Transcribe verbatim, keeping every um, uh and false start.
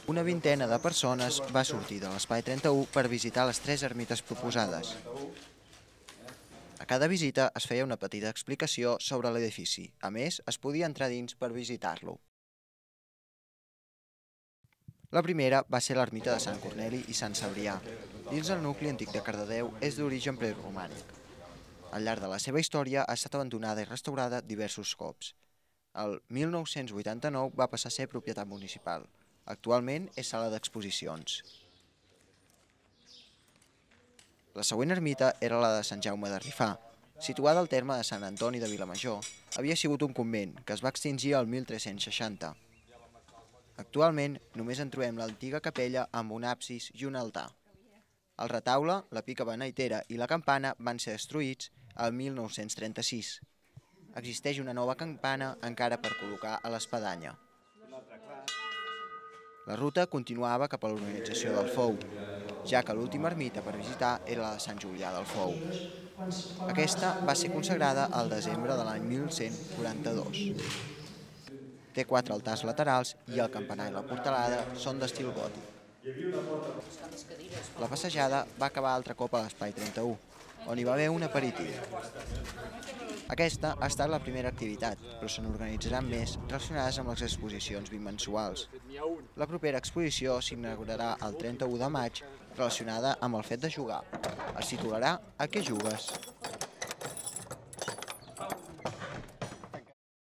Una vintena de persones va sortir de l'Espai trenta-u per visitar les tres ermites proposades. A cada visita es feia una petita explicació sobre l'edifici. A més, es podia entrar dins per visitar-lo. La primera va ser l'ermita de Sant Corneli i Sant Cebrià. Dins el nucli antic de Cardedeu és d'origen preromànic. Al llarg de la seva història ha estat abandonada i restaurada diversos cops. El mil nou-cents vuitanta-nou va passar a ser propietat municipal. Actualment és sala d'exposicions. La següent ermita era la de Sant Jaume de Rifà. Situada al terme de Sant Antoni de Vilamajor, havia sigut un convent que es va extingir el mil tres-cents seixanta. Actualment només en trobem l'antiga capella amb un absis i un altar. El retaule, la pica beneitera i la campana van ser destruïts el mil nou-cents trenta-sis. Existeix una nova campana encara per col·locar a l'espadanya. La ruta continuava cap a l'organització del Fou, ja que l'última ermita per visitar era la de Sant Julià del Fou. Aquesta va ser consagrada al desembre de l'any mil cent quaranta-dos. Té quatre altars laterals i el campanar i la portalada són d'estil gòtic. La passejada va acabar altre cop a l'Espai trenta-u, on hi va haver un aperitiu. Aquesta ha estat la primera activitat, però se n'organitzaran més relacionades amb les exposicions bimensuals. La propera exposició s'inaugurarà el trenta-u de maig relacionada amb el fet de jugar. Es titularà A què jugues?